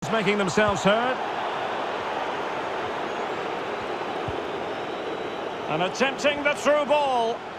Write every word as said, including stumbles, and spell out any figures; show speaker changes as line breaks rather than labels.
Making themselves heard. And attempting the through ball.